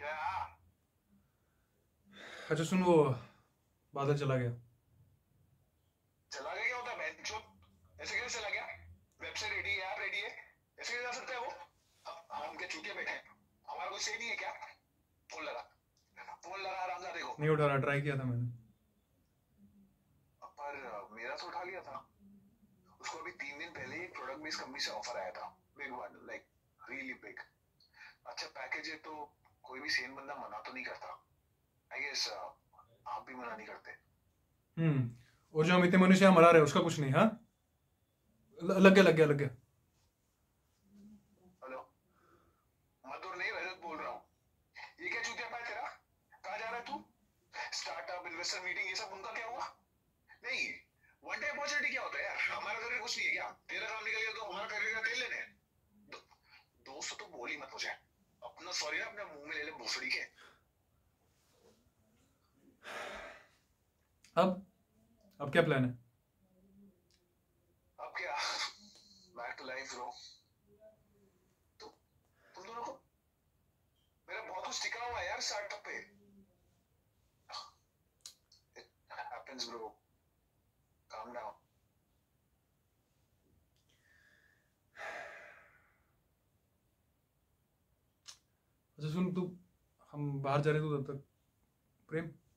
क्या? अच्छा सुन, वो बादल चला गया। चला गया क्या होता है बहनचोद? ऐसे कैसे चला गया? वेबसाइट रेडी है, ऐप रेडी है, ऐसे कैसे जा सकता है वो? हम क्या चूतिया बैठे हैं? हमारा कोई से नहीं है क्या? फोन लगा, फोन लगा आरामजादे को। नहीं उठा रहा, ट्राई किया था मैंने। पर मेरा तो उठा लिया था। उसको अभी 3 दिन पहले ही एक प्रोडक्ट बेस्ड कंपनी से ऑफर आया था, big one, like really big. अच्छा पैकेज है तो कोई भी सेन बंदा मना तो नहीं करता। आई गेस आप भी मना नहीं करते। और जो हम इतने मनुष्य यहाँ मरा रहे हैं उसका कुछ नहीं, हाँ? लग गया लग गया लग गया। हेलो, मधुर नहीं रजत बोल रहा हूँ। ये क्या चूतिया पाया तेरा? कहाँ जा रहा है तू? स्टार्टअप इन्वेस्टर मीटिंग ये सब उनका क्या हुआ? नहीं, वन टाइम अपॉर्चुनिटी क्या होता है यार? हमारा करियर कुछ नहीं है क्या? तेरा काम निकल गया तो हमारा करियर का तेल लेने हैं? दो, दोस्त तो बोल ही मत मुझे। अपना सॉरी ना अपने मुंह में ले ले भोसड़ी के। अब क्या प्लान है? अब क्या, बैक टू लाइफ ब्रो। तो तुम दोनों को मेरा बहुत कुछ टिका हुआ है यार स्टार्टअप पे। It happens bro, calm down. अच्छा सुन, तू हम बाहर जा रहे हैं, तू तब तक प्रेम